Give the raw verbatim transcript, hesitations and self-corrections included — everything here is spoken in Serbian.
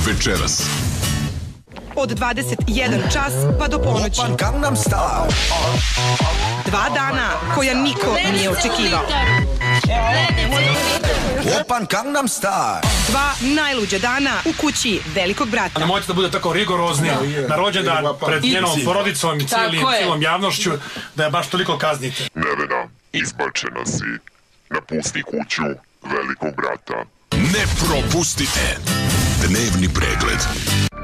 večeras. Od dvadeset jedan čas pa do ponoći. Dva dana koja niko nije očekivao. Opan Gangnam Style. Dva najluđa dana u kući Velikog brata. Nemojte da bude tako rigorozni na rođendan pred njenom porodicom i cijelom javnošću da je baš toliko kaznite. Nevena, izbačena si. Napusti kuću Velikog brata. Ne propustite dnevni pregled.